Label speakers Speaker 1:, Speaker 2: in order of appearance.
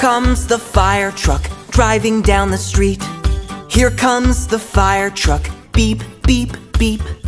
Speaker 1: comes the fire truck, driving down the street. Here comes the fire truck, beep, beep, beep.